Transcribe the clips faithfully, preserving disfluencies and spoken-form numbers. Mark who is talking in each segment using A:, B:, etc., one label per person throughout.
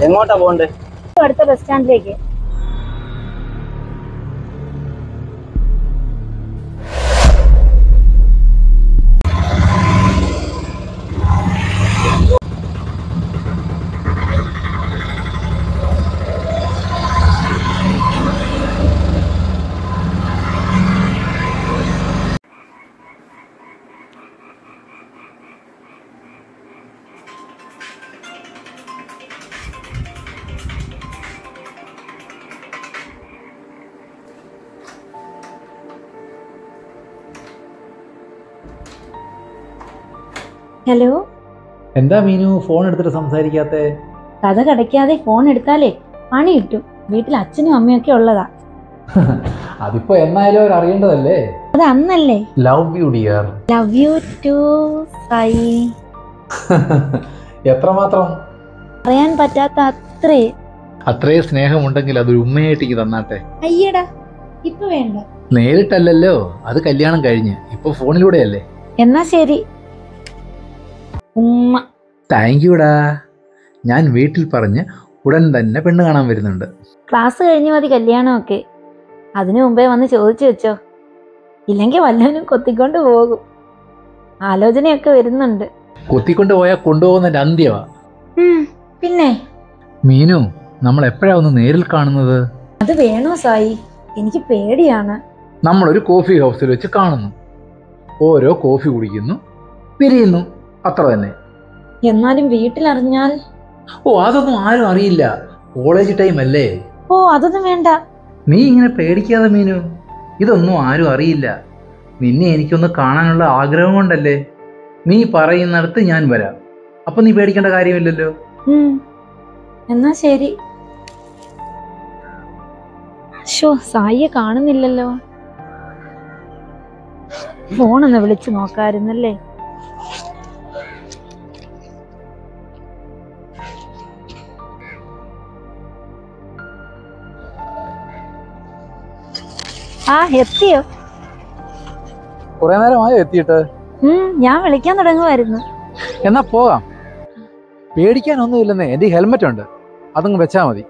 A: എങ്ങോട്ടാ പോണ്ടേ?
B: അടുത്ത ബസ് സ്റ്റാൻഡിലേക്ക്. ഹലോ,
C: എന്താ മീനു ഫോൺ എടുത്തിട്ട് സംസാരിക്കാത്തെ?
B: കഥ കടയ്ക്കാതെ ഫോൺ എടുത്താലേ പണി കിട്ടും. വീട്ടിൽ അച്ഛനും അമ്മയൊക്കെ ഉള്ളതാ.
C: അതിപ്പോ എന്നായാലും അവർ അറിയേണ്ടതല്ലേ.
B: അത് അന്നല്ലേ.
C: Love you dear.
B: Love you too Sai.
C: എത്രമാത്രം?
B: പറയാൻ പറ്റാത്ത അത്രേ.
C: അത്രേ സ്നേഹമുണ്ടെങ്കിൽ അതൊരു ഉമ്മയായിട്ട് തന്നാട്ടെ.
B: അയ്യടാ, ഇപ്പൊ വേണ്ട.
C: നേരിട്ടല്ലല്ലോ, അത് കല്യാണം കഴിഞ്ഞ്. ഇപ്പൊ ഫോണിലൂടെയല്ലേ.
B: എന്നാ ശരി. ഉമ്മ.
C: താങ്ക് യുടാ. ഞാൻ വീട്ടിൽ പറഞ്ഞ് ഉടൻ തന്നെ പെണ്ണ് കാണാൻ വരുന്നുണ്ട്.
B: ക്ലാസ് കഴിഞ്ഞ് മതി കല്യാണമൊക്കെ. അതിനു മുമ്പേ വന്ന് ചോദിച്ചു വെച്ചോ, ഇല്ലെങ്കിൽ വല്ലവനും കൊത്തിക്കൊണ്ട് പോകും. ആലോചനയൊക്കെ വരുന്നുണ്ട്.
C: കൊത്തിക്കൊണ്ട് പോയാൽ കൊണ്ടുപോകുന്നതിന്റെ അന്ത്യമാ.
B: പിന്നെ
C: മീനു, നമ്മൾ എപ്പോഴാ ഒന്ന് നേരിൽ കാണുന്നത്?
B: അത് വേണോ സായി? എനിക്ക് പേടിയാണ്.
C: നമ്മളൊരു കോഫി ഹൗസിൽ വെച്ച് കാണുന്നു, ഓരോ കോഫി കുടിക്കുന്നു, പിരിയുന്നു, അത്ര തന്നെ.
B: എന്നാലും വീട്ടിലറിഞ്ഞാൽ?
C: ഓ, അതൊന്നും ആരും അറിയില്ല. കോളേജ് ടൈം അല്ലേ.
B: ഓ, അതൊന്നും വേണ്ട.
C: നീ ഇങ്ങനെ പേടിക്കാതെ മീനു, ഇതൊന്നും ആരും അറിയില്ല. നിന്നെ എനിക്കൊന്ന് കാണാനുള്ള ആഗ്രഹം കൊണ്ടല്ലേ. നീ പറയുന്നിടത്ത് ഞാൻ വരാം. അപ്പൊ നീ പേടിക്കേണ്ട കാര്യമില്ലല്ലോ.
B: എന്നാ ശരി. ഷോ, സായിയെ കാണുന്നില്ലല്ലോ. ഫോണൊന്ന് വിളിച്ചു നോക്കായിരുന്നല്ലേ. ആ, എത്തിയോ?
C: കുറെ നേരമായോ എത്തിയിട്ട്?
B: ഞാൻ വിളിക്കാൻ തുടങ്ങുമായിരുന്നു.
C: എന്നാ പോകാം. പേടിക്കാനൊന്നും ഇല്ലെന്നേ. എന്റെ ഹെൽമെറ്റ് ഉണ്ട്, അതങ്ങ് വെച്ചാ മതി.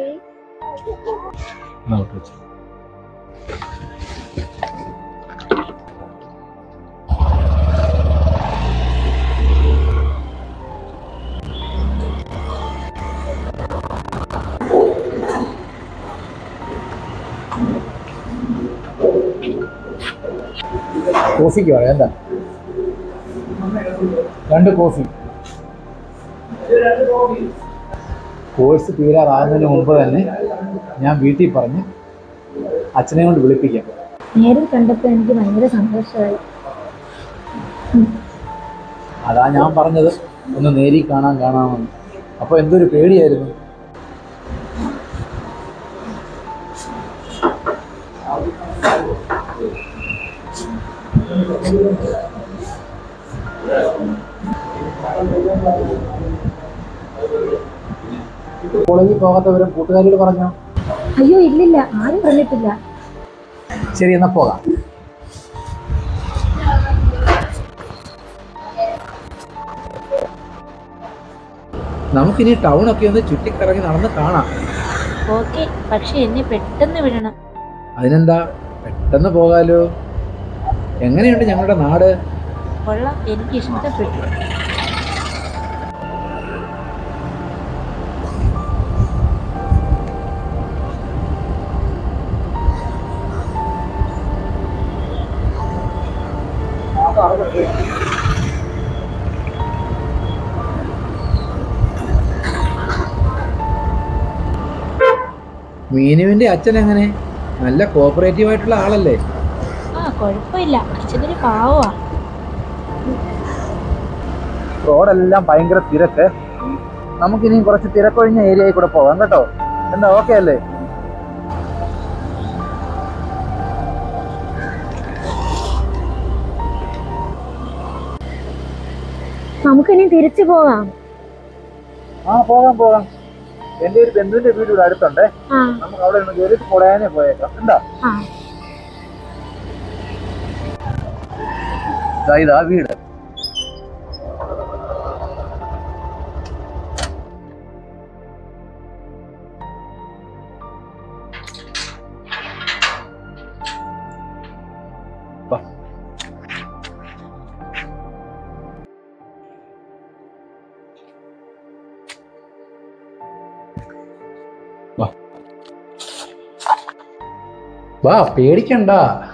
C: കോഫിക്ക് പറയാം. എന്താ? രണ്ട് കോഫി. കോഴ്സ് തീരാറാകുന്നതിന് മുമ്പ് തന്നെ ഞാൻ വീട്ടിൽ പറഞ്ഞ് അച്ഛനെ കൊണ്ട് വിളിപ്പിക്കാം.
B: നേരിൽ കണ്ടപ്പോൾ എനിക്ക് ഭയങ്കര സന്തോഷമായി.
C: അതാ ഞാൻ പറഞ്ഞത് ഒന്ന് നേരിൽ കാണാൻ കാണാമെന്ന്. അപ്പോൾ എന്തൊരു പേടിയായിരുന്നു. കോളേജിൽ പോകാത്തവരും കൂട്ടുകാരികൾ പറഞ്ഞോ?
B: അയ്യോ, ഇല്ലില്ല, ആരും പറഞ്ഞിട്ടില്ല.
C: ശരി, എന്നാ പോകാം. നമുക്കിനി ടൗൺ ഒക്കെ ഒന്ന് ചുറ്റിക്കറങ്ങി നടന്ന് കാണാം.
B: ഓക്കെ, പക്ഷെ എന്നെ പെട്ടെന്ന് വിടണം.
C: അതിനെന്താ, പെട്ടെന്ന് പോകാലോ. എങ്ങനെയുണ്ട് ഞങ്ങളുടെ നാട്?
B: കൊള്ളാം, എനിക്ക് ഇഷ്ടപ്പെട്ടു.
C: മീനുവിന്റെ അച്ഛൻ എങ്ങനെ? നല്ല കോപ്പറേറ്റീവ് ആയിട്ടുള്ള ആളല്ലേ?
B: ആ, കുഴപ്പമില്ല. അച്ഛനൊരു പാവമാ.
C: റോഡെല്ലാം ഭയങ്കര തിരക്ക്. നമുക്കിനി കുറച്ച് തിരക്കൊഴിഞ്ഞ ഏരിയയിൽ കൂടെ പോകാം കേട്ടോ. എന്താ, ഓക്കെ അല്ലേ?
B: നമുക്കിനി തിരിച്ചു പോകാം.
C: ആ, പോകാം പോകാം. എന്റെ ഒരു ബന്ധുവിന്റെ വീട് ഇവിടെ അടുത്തുണ്ടേ. നമുക്ക് അവിടെ നിന്ന് കയറിയിട്ട് കൊടയാനെ പോയേക്കാം. എന്താ? ഇതാ വീട്. വാ, പേടിക്കണ്ട.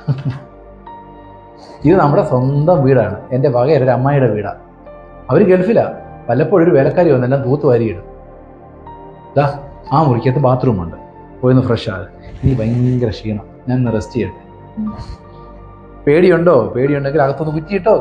C: ഇത് നമ്മുടെ സ്വന്തം വീടാണ്. എൻ്റെ വകയൊരു അമ്മായിയുടെ വീടാണ്. അവർ ഗൾഫിലാണ്. വല്ലപ്പോഴും ഒരു വേലക്കാരി വന്നെല്ലാം തൂത്ത് വാരിയിടും. ദാ ആ മുറിക്കകത്ത് ബാത്റൂമുണ്ട്. പോയിന്ന് ഫ്രഷ് ആകും. ഇനി ഭയങ്കര ക്ഷീണം. ഞാൻ ഒന്ന് റെസ്റ്റ് ചെയ്യട്ടെ. പേടിയുണ്ടോ? പേടിയുണ്ടെങ്കിൽ അകത്തൊന്ന് കുറ്റിയിട്ടോ.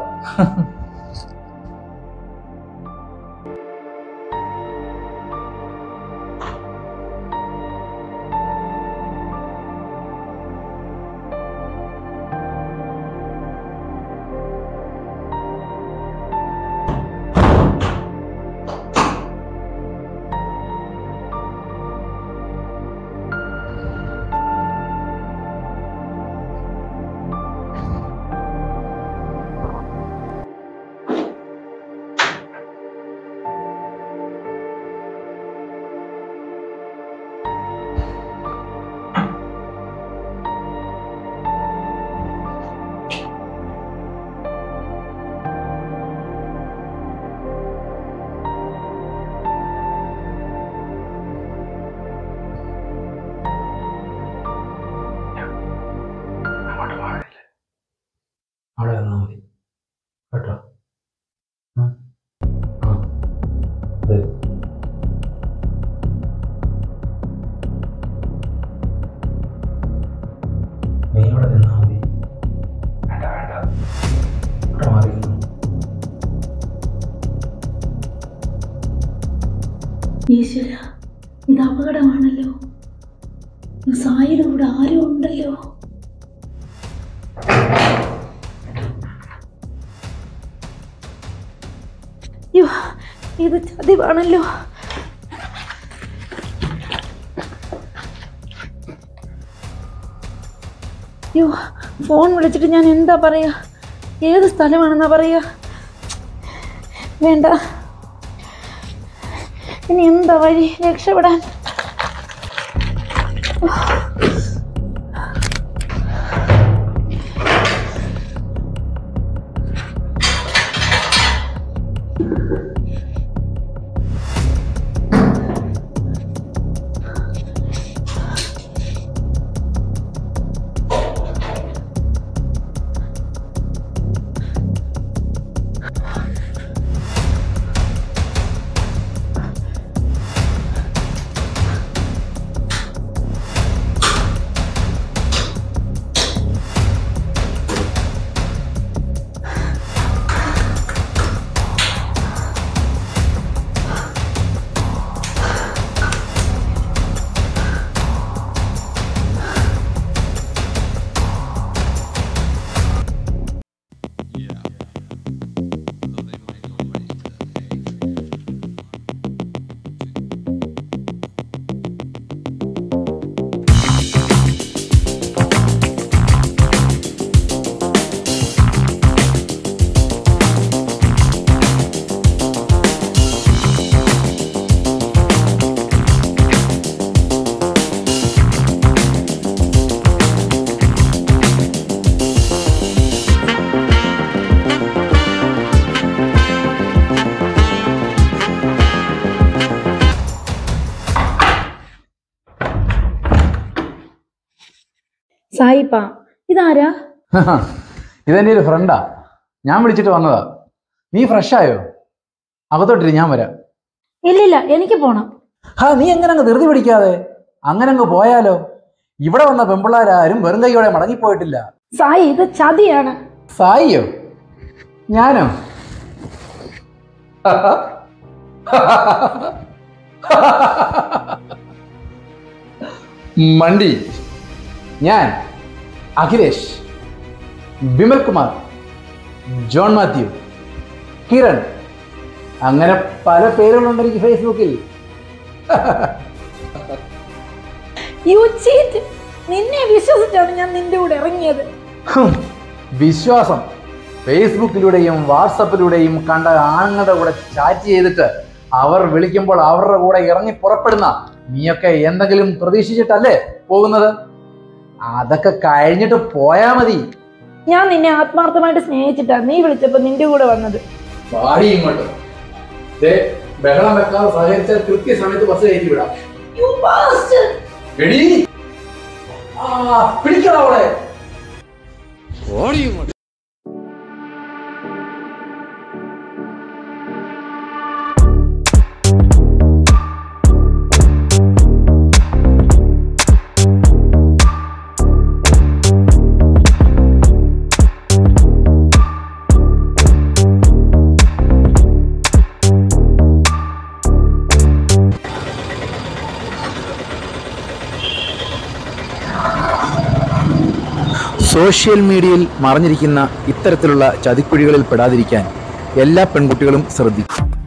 C: അവിടെ വന്നാൽ മതി കേട്ടോ. നീ അവിടെ നിന്നാൽ മതി. വേണ്ട വേണ്ട, അവിടെ മാറിയിരുന്നു.
B: ഈശ്വര, ഇത് അപകടമാണല്ലോ. സായിയുടെ കൂടെ ആരും ഉണ്ടല്ലോ. ഇത് ചതിവാണല്ലോ. യോ, ഫോൺ വിളിച്ചിട്ട് ഞാൻ എന്താ പറയാ? ഏത് സ്ഥലമാണെന്നാ പറയാ? വേണ്ട, ഇനി എന്താ വഴി രക്ഷപ്പെടാൻ? സായിപ്പാ, ഇതാരാ?
C: ഇതെൻ്റെ ഒരു ഫ്രണ്ടാ. ഞാൻ വിളിച്ചിട്ട് വന്നതാ. നീ ഫ്രഷ് ആയോ? അകത്തോട്ടിരി, ഞാൻ വരാം.
B: ഇല്ലില്ല, എനിക്ക് പോണം.
C: ഹാ, നീ എങ്ങനെ അങ്ങ് ധൃതി പിടിക്കാതെ അങ്ങനെ അങ്ങ് പോയാലോ? ഇവിടെ വന്ന പെമ്പിള്ളാരും വെറും കൈയോടെ മടങ്ങിപ്പോയിട്ടില്ല.
B: സായി, ഇത് ചതിയാണ്.
C: സായിയോ? ഞാനോ? മണ്ടി. ഞാൻ അഖിലേഷ്, വിമൽ കുമാർ, ജോൺ മാത്യു, കിരൺ, അങ്ങനെ പല പേരുകളുണ്ട് എനിക്ക് ഫേസ്ബുക്കിൽ.
B: നിന്നെ വിശ്വസിച്ചാണ് ഞാൻ നിന്റെ കൂടെ ഇറങ്ങിയത്.
C: വിശ്വാസം? ഫേസ്ബുക്കിലൂടെയും വാട്സപ്പിലൂടെയും കണ്ട ആണുങ്ങളുടെ കൂടെ ചാറ്റ് ചെയ്തിട്ട് അവർ വിളിക്കുമ്പോൾ അവരുടെ കൂടെ ഇറങ്ങി പുറപ്പെടുന്ന നീയൊക്കെ എന്തെങ്കിലും പ്രതീക്ഷിച്ചിട്ടല്ലേ പോകുന്നത്? അതൊക്കെ കഴിഞ്ഞിട്ട് പോയാ മതി.
B: ഞാൻ നിന്നെ ആത്മാർത്ഥമായിട്ട് സ്നേഹിച്ചിട്ടാ നീ വിളിച്ചപ്പോ നിന്റെ കൂടെ വന്നത്.
C: ബഹളം വെക്കാതെ സഹകരിച്ചാൽ കൃത്യസമയത്ത് ബസ് കയറ്റി വിടാം. പിടിക്കണം അവളെ. ഓടിയും സോഷ്യൽ മീഡിയയിൽ മറഞ്ഞിരിക്കുന്ന ഇത്തരത്തിലുള്ള ചതിക്കുഴികളിൽ പെടാതിരിക്കാൻ എല്ലാ പെൺകുട്ടികളും ശ്രദ്ധിക്കും.